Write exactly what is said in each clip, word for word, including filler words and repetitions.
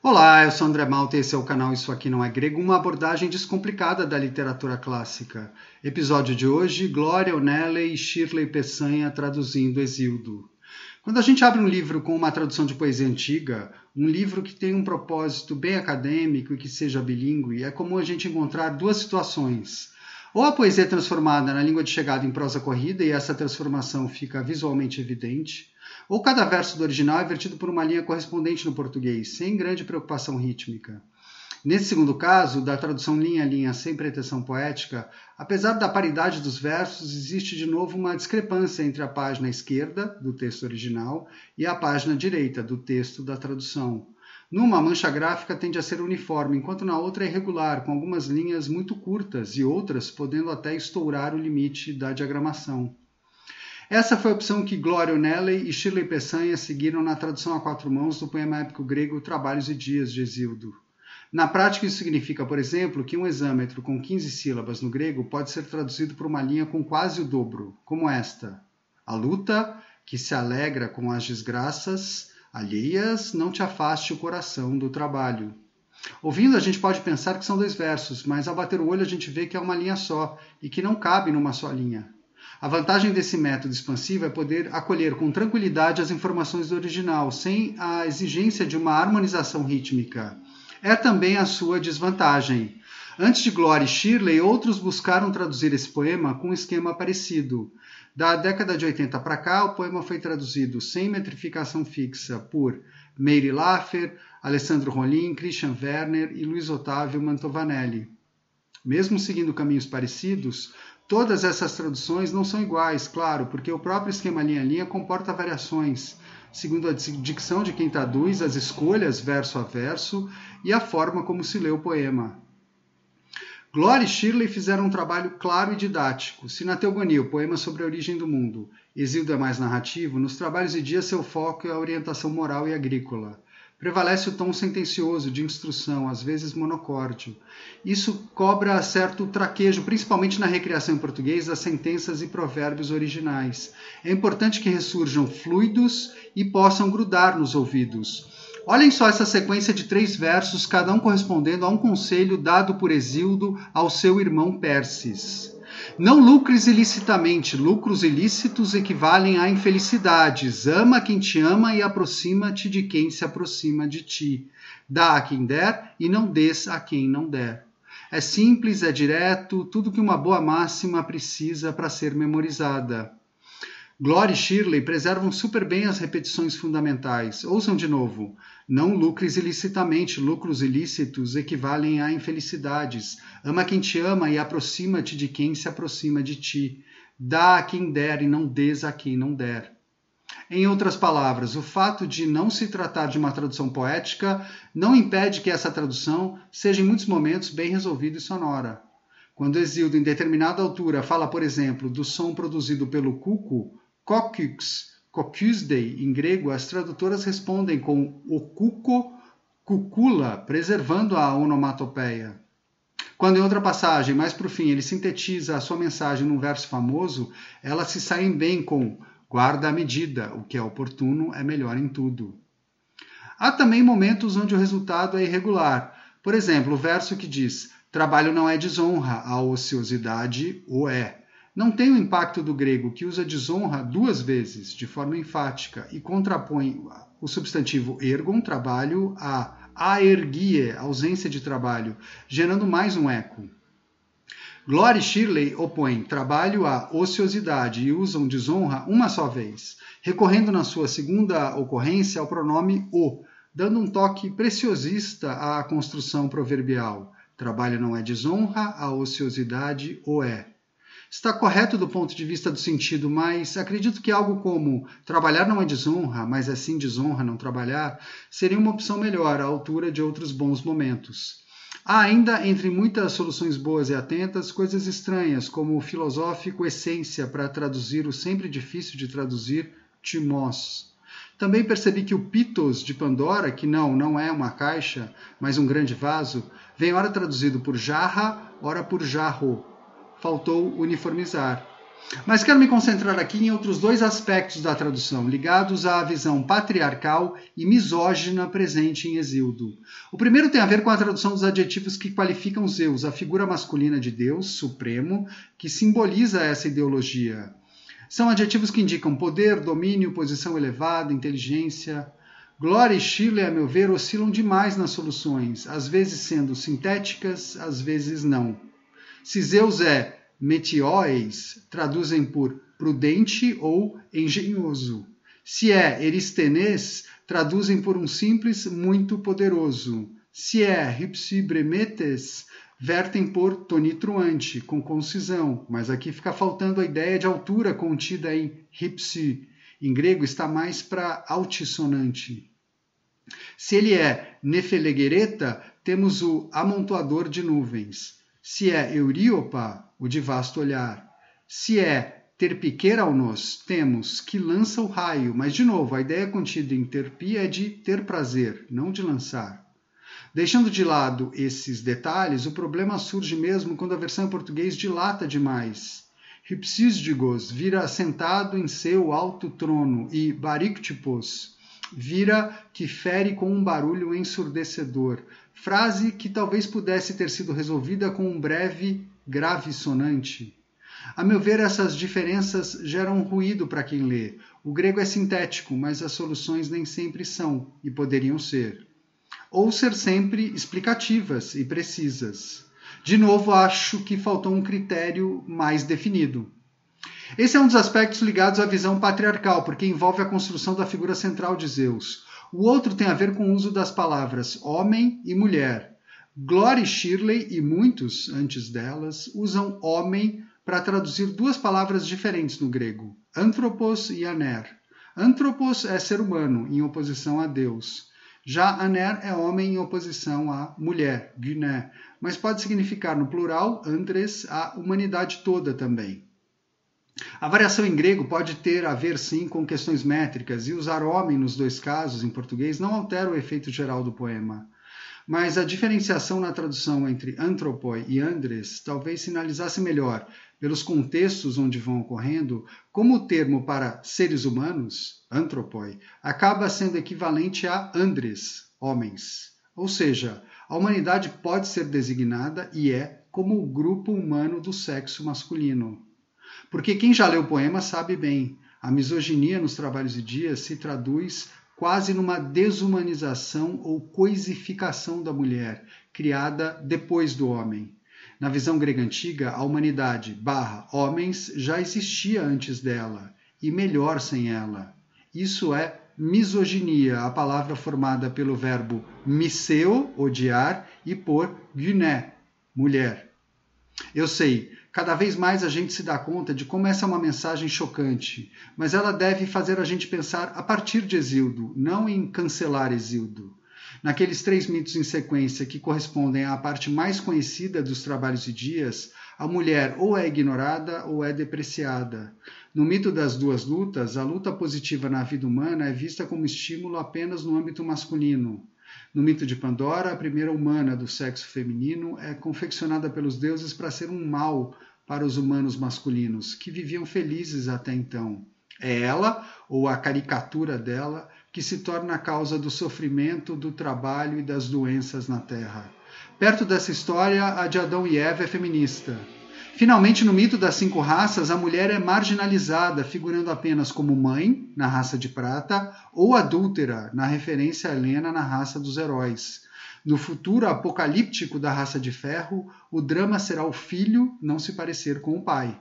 Olá, eu sou André Malta e esse é o canal Isso Aqui Não É Grego, uma abordagem descomplicada da literatura clássica. Episódio de hoje, Glória Onelli e Shirley Peçanha traduzindo Hesíodo. Quando a gente abre um livro com uma tradução de poesia antiga, um livro que tem um propósito bem acadêmico e que seja bilíngue, é comum a gente encontrar duas situações. Ou a poesia é transformada na língua de chegada em prosa corrida e essa transformação fica visualmente evidente, ou cada verso do original é vertido por uma linha correspondente no português, sem grande preocupação rítmica. Nesse segundo caso, da tradução linha a linha sem pretensão poética, apesar da paridade dos versos, existe de novo uma discrepância entre a página esquerda do texto original e a página direita do texto da tradução. Numa, a mancha gráfica tende a ser uniforme, enquanto na outra é irregular, com algumas linhas muito curtas e outras podendo até estourar o limite da diagramação. Essa foi a opção que Glória Onelli e Shirley Peçanha seguiram na tradução a quatro mãos do poema épico grego Trabalhos e Dias de Hesíodo. Na prática, isso significa, por exemplo, que um hexâmetro com quinze sílabas no grego pode ser traduzido por uma linha com quase o dobro, como esta. A luta, que se alegra com as desgraças alheias, não te afaste o coração do trabalho. Ouvindo, a gente pode pensar que são dois versos, mas ao bater o olho a gente vê que é uma linha só e que não cabe numa só linha. A vantagem desse método expansivo é poder acolher com tranquilidade as informações do original, sem a exigência de uma harmonização rítmica. É também a sua desvantagem. Antes de Glória e Shirley, outros buscaram traduzir esse poema com um esquema parecido. Da década de oitenta para cá, o poema foi traduzido sem metrificação fixa por Meire Laffer, Alessandro Rollin, Christian Werner e Luiz Otávio Mantovanelli. Mesmo seguindo caminhos parecidos, todas essas traduções não são iguais, claro, porque o próprio esquema linha a linha comporta variações, segundo a dicção de quem traduz, as escolhas verso a verso e a forma como se lê o poema. Glória e Shirley fizeram um trabalho claro e didático. Se na Teogonia, o poema sobre a origem do mundo, Hesíodo é mais narrativo, nos Trabalhos e Dias seu foco é a orientação moral e agrícola. Prevalece o tom sentencioso, de instrução, às vezes monocórdio. Isso cobra certo traquejo, principalmente na recriação em português das sentenças e provérbios originais. É importante que ressurjam fluidos e possam grudar nos ouvidos. Olhem só essa sequência de três versos, cada um correspondendo a um conselho dado por Hesíodo ao seu irmão Pérsis. Não lucres ilicitamente, lucros ilícitos equivalem a infelicidades. Ama quem te ama e aproxima-te de quem se aproxima de ti. Dá a quem der e não des a quem não der. É simples, é direto, tudo que uma boa máxima precisa para ser memorizada. Glória e Shirley preservam super bem as repetições fundamentais. Ouçam de novo. Não lucres ilicitamente, lucros ilícitos equivalem a infelicidades. Ama quem te ama e aproxima-te de quem se aproxima de ti. Dá a quem der e não des a quem não der. Em outras palavras, o fato de não se tratar de uma tradução poética não impede que essa tradução seja em muitos momentos bem resolvida e sonora. Quando Hesíodo, em determinada altura, fala, por exemplo, do som produzido pelo cuco, Kokyx, Kokusdei, em grego, as tradutoras respondem com o cuco, cucula, preservando a onomatopeia. Quando em outra passagem, mais para o fim, ele sintetiza a sua mensagem num verso famoso, elas se saem bem com guarda a medida, o que é oportuno é melhor em tudo. Há também momentos onde o resultado é irregular. Por exemplo, o verso que diz trabalho não é desonra, a ociosidade o é. Não tem o impacto do grego, que usa desonra duas vezes, de forma enfática, e contrapõe o substantivo ergon, trabalho, a aergie, ausência de trabalho, gerando mais um eco. Glória e Shirley opõem trabalho à ociosidade e usam desonra uma só vez, recorrendo na sua segunda ocorrência ao pronome o, dando um toque preciosista à construção proverbial. Trabalho não é desonra, a ociosidade o é. Está correto do ponto de vista do sentido, mas acredito que algo como trabalhar não é desonra, mas é sim desonra não trabalhar, seria uma opção melhor à altura de outros bons momentos. Há ainda, entre muitas soluções boas e atentas, coisas estranhas, como o filosófico essência para traduzir o sempre difícil de traduzir timós. Também percebi que o pitos de Pandora, que não, não é uma caixa, mas um grande vaso, vem ora traduzido por jarra, ora por jarro. Faltou uniformizar. Mas quero me concentrar aqui em outros dois aspectos da tradução, ligados à visão patriarcal e misógina presente em Hesíodo. O primeiro tem a ver com a tradução dos adjetivos que qualificam Zeus, a figura masculina de Deus, supremo, que simboliza essa ideologia. São adjetivos que indicam poder, domínio, posição elevada, inteligência. Glória e Shirley, a meu ver, oscilam demais nas soluções, às vezes sendo sintéticas, às vezes não. Se Zeus é Metioes, traduzem por prudente ou engenhoso. Se é Eristenes, traduzem por um simples muito poderoso. Se é Hypsibremetes, vertem por tonitruante, com concisão, mas aqui fica faltando a ideia de altura contida em hypsi. Em grego está mais para altissonante. Se ele é Nefelegereta, temos o amontoador de nuvens. Se é Euríopa, o de vasto olhar. Se é Terpiqueraunos, temos que lança o raio, mas de novo, a ideia contida em terpi é de ter prazer, não de lançar. Deixando de lado esses detalhes, o problema surge mesmo quando a versão em português dilata demais. Hypsísdigos vira assentado em seu alto trono e Baríctipos vira que fere com um barulho ensurdecedor, frase que talvez pudesse ter sido resolvida com um breve grave sonante. A meu ver, essas diferenças geram ruído para quem lê. O grego é sintético, mas as soluções nem sempre são, e poderiam ser. Ou ser sempre explicativas e precisas. De novo, acho que faltou um critério mais definido. Esse é um dos aspectos ligados à visão patriarcal, porque envolve a construção da figura central de Zeus. O outro tem a ver com o uso das palavras homem e mulher. Glory Shirley e muitos, antes delas, usam homem para traduzir duas palavras diferentes no grego, anthropos e aner. Anthropos é ser humano, em oposição a Deus. Já aner é homem em oposição à mulher, gyné, mas pode significar no plural, andres, a humanidade toda também. A variação em grego pode ter a ver, sim, com questões métricas, e usar homem nos dois casos, em português, não altera o efeito geral do poema. Mas a diferenciação na tradução entre anthropoi e andres talvez sinalizasse melhor, pelos contextos onde vão ocorrendo, como o termo para seres humanos, anthropoi, acaba sendo equivalente a andres, homens. Ou seja, a humanidade pode ser designada, e é, como o grupo humano do sexo masculino. Porque quem já leu o poema sabe bem, a misoginia nos Trabalhos de Dias se traduz quase numa desumanização ou coisificação da mulher, criada depois do homem. Na visão grega antiga, a humanidade barra homens já existia antes dela, e melhor sem ela. Isso é misoginia, a palavra formada pelo verbo miseo, odiar, e por gyné, mulher. Eu sei, cada vez mais a gente se dá conta de como essa é uma mensagem chocante, mas ela deve fazer a gente pensar a partir de Hesíodo, não em cancelar Hesíodo. Naqueles três mitos em sequência que correspondem à parte mais conhecida dos Trabalhos de Dias, a mulher ou é ignorada ou é depreciada. No mito das duas lutas, a luta positiva na vida humana é vista como estímulo apenas no âmbito masculino. No mito de Pandora, a primeira humana do sexo feminino é confeccionada pelos deuses para ser um mal para os humanos masculinos, que viviam felizes até então. É ela, ou a caricatura dela, que se torna a causa do sofrimento, do trabalho e das doenças na Terra. Perto dessa história, a de Adão e Eva é feminista. Finalmente, no mito das cinco raças, a mulher é marginalizada, figurando apenas como mãe, na raça de prata, ou adúltera, na referência a Helena na raça dos heróis. No futuro apocalíptico da raça de ferro, o drama será o filho não se parecer com o pai.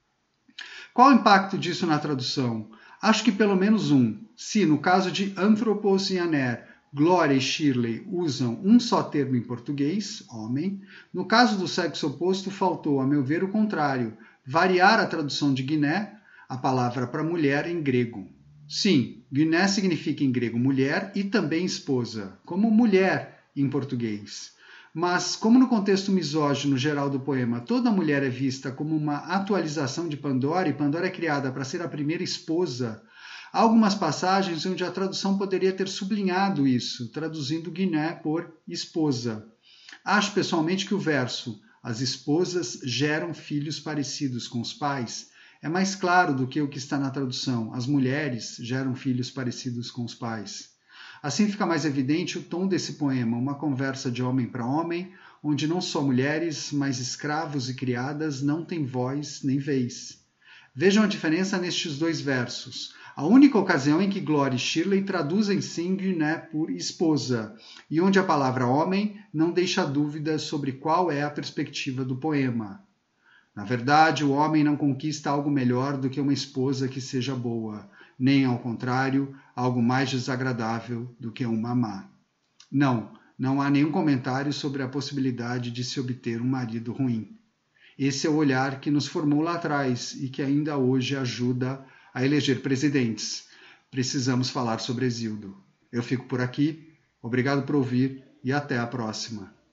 Qual o impacto disso na tradução? Acho que pelo menos um. Se, no caso de Anthropos e Aner, Glória e Shirley usam um só termo em português, homem. No caso do sexo oposto, faltou, a meu ver, o contrário, variar a tradução de Gyné, a palavra para mulher, em grego. Sim, Gyné significa em grego mulher e também esposa, como mulher em português. Mas, como no contexto misógino geral do poema, toda mulher é vista como uma atualização de Pandora, e Pandora é criada para ser a primeira esposa, há algumas passagens onde a tradução poderia ter sublinhado isso, traduzindo Gyné por esposa. Acho pessoalmente que o verso "as esposas geram filhos parecidos com os pais" É mais claro do que o que está na tradução. As mulheres geram filhos parecidos com os pais. Assim fica mais evidente o tom desse poema, uma conversa de homem para homem, onde não só mulheres, mas escravos e criadas não têm voz nem vez. Vejam a diferença nestes dois versos. A única ocasião em que Gloria e Shirley traduzem Singh né, por esposa, e onde a palavra homem não deixa dúvidas sobre qual é a perspectiva do poema. Na verdade, o homem não conquista algo melhor do que uma esposa que seja boa, nem, ao contrário, algo mais desagradável do que uma má. Não, não há nenhum comentário sobre a possibilidade de se obter um marido ruim. Esse é o olhar que nos formou lá atrás e que ainda hoje ajuda a eleger presidentes. Precisamos falar sobre Exildo. Eu fico por aqui, obrigado por ouvir e até a próxima.